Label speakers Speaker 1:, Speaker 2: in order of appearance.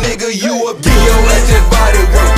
Speaker 1: nigga, you a bitch. Your ass just body work.